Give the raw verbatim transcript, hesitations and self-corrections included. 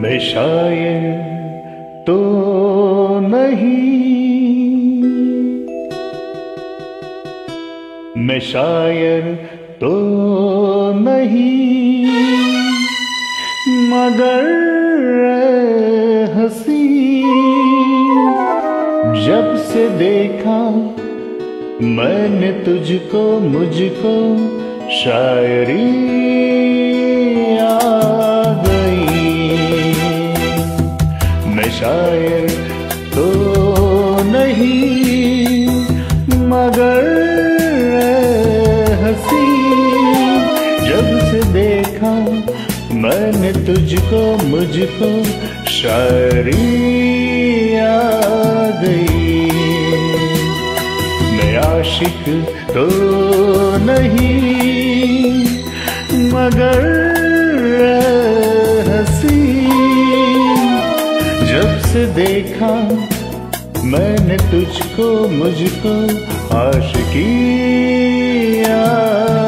मैं शायर तो नहीं, मैं शायर तो नहीं, मगर हंसी जब से देखा मैंने तुझको, मुझको शायरी आ गई। मैं शायर तो नहीं, मगर हंसी जब से देखा मैंने तुझको, मुझको शायरी आ गई। मैं आशिक तो नहीं, मगर हंसी जब से देखा मैंने तुझको, मुझको आशिकी आ